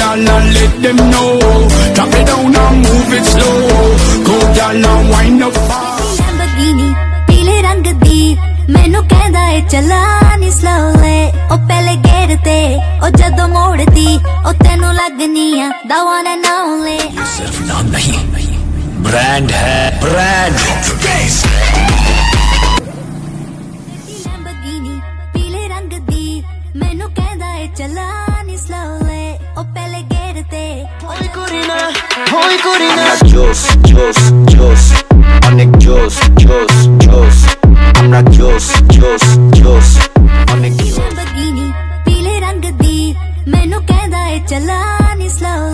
girl and let them know. Drop it down and move it slow. Go girl and wind up fast. Lamborghini पीले रंग दी मैनू कहदा है चला नी slowly ओ पहले गेर ते ओ जदों मोड़दी ओ तेनू लगनी आ the one and only। ये सिर्फ नाम नहीं ब्रांड है, ब्रांड। Lamborghini पीले रंग दी मैनू कहदा है चला नी slowly ओ पहले गेर ते Hoy Corina, hoy Corina. Juice, juice, juice. Onyx juice, juice, juice. I'm not juice, juice, juice. Onyx juice. Lamborghini पीले रंग दी मैनू कहदा है चला नी slowly